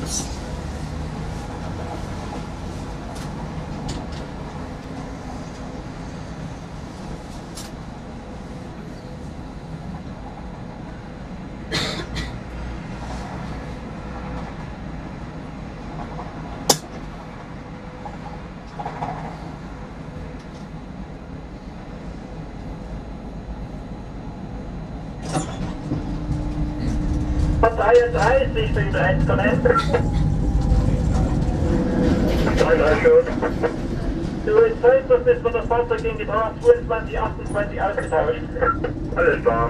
33 bin 1,1. 3 schon. Du, jetzt heißt das, ist von das Fahrzeug gegen die 22, 28 ausgetauscht. Alles klar.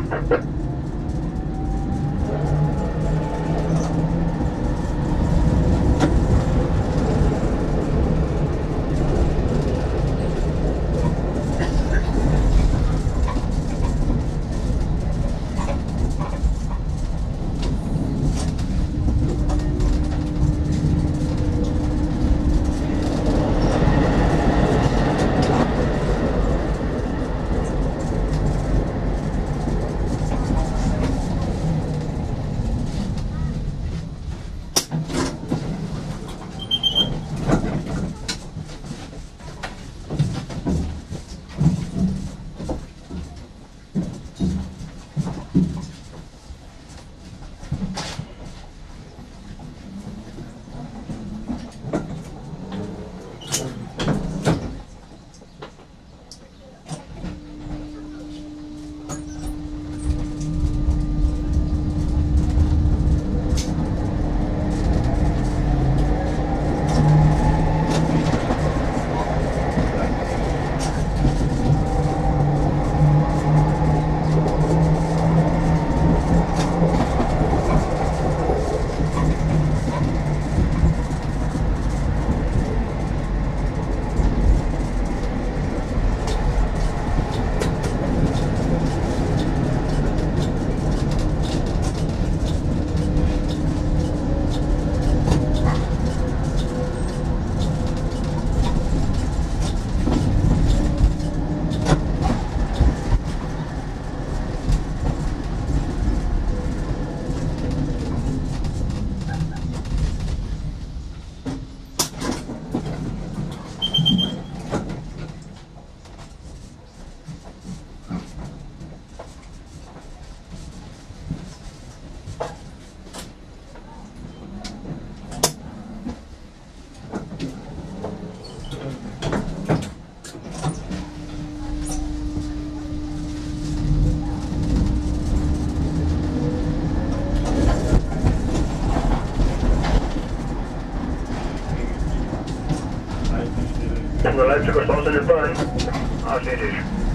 Von der Leipziger Straße in den Bahn. Stetig.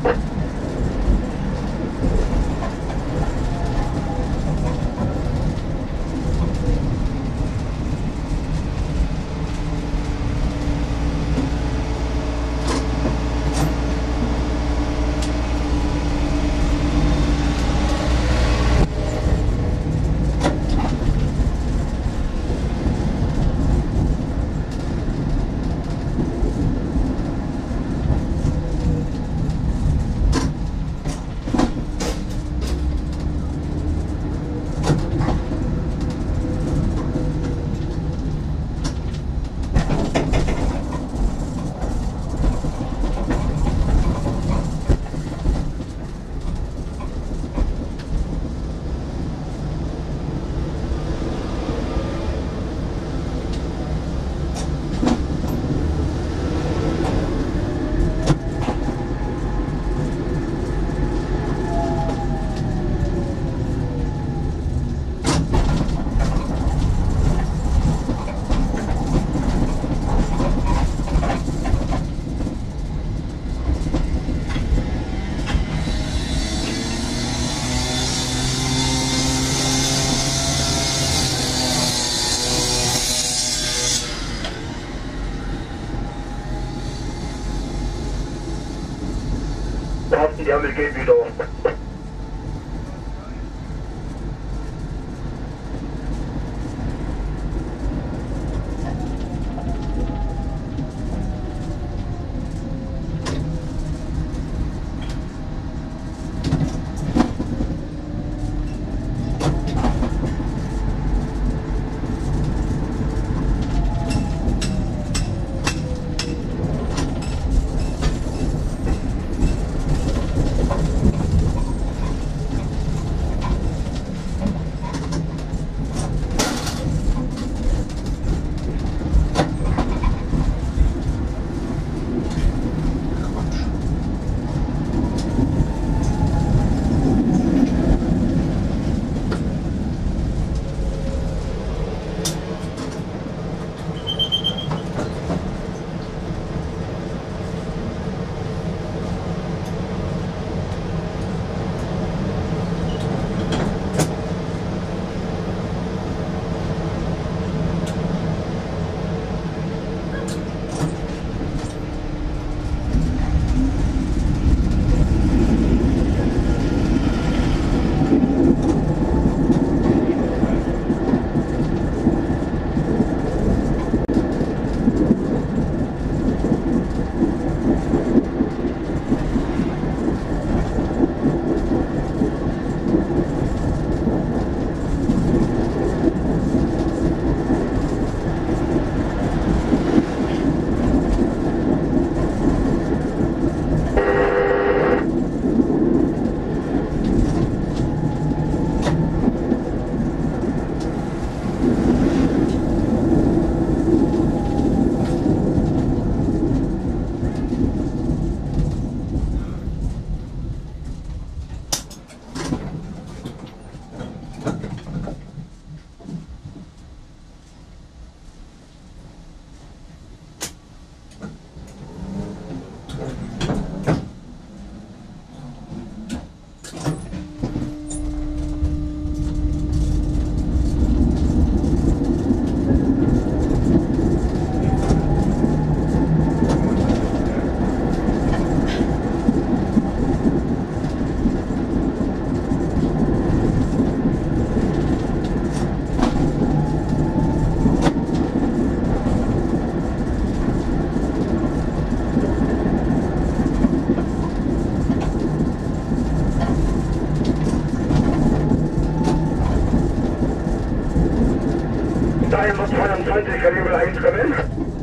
Die Ärmel geht wieder. 322, Kaliber 1, kommen.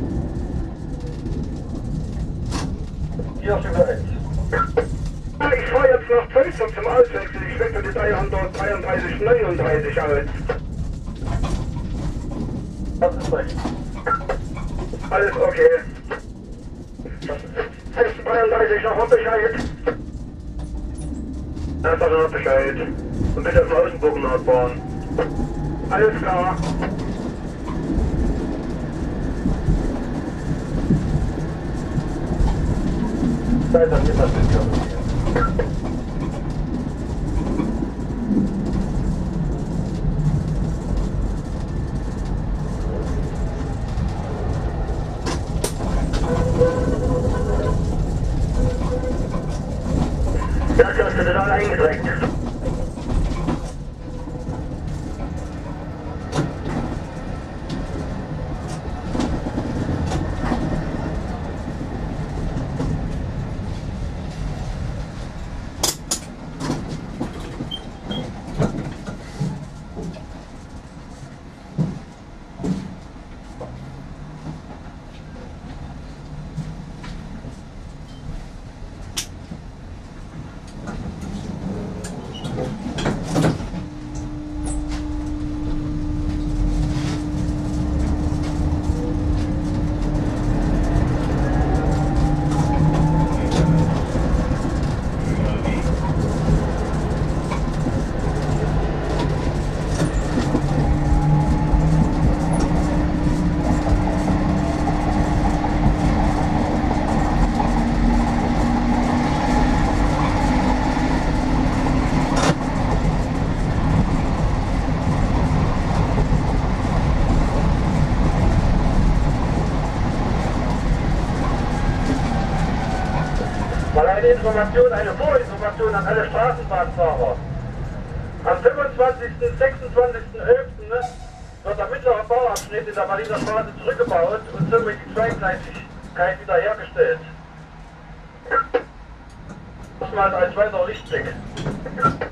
Hier, Stufe 1. Ich fahre jetzt nach Tölzer zum Auswechseln. Ich wechsle die 333, 39 aus. Das ist recht. Alles okay. 633 noch mal Bescheid. Einfach noch Bescheid. Und bitte auf den Außenbogen nachfahren. Alles klar. Zeit hat jemand mit mir. Das hast du total eingedrängt. Mal eine Information, eine Vorinformation an alle Straßenbahnfahrer. Am 25., 26.11. wird der mittlere Bauabschnitt in der Berliner Straße zurückgebaut und somit die Zweigleisigkeit wiederhergestellt. Das mal als weiterer Lichtblick.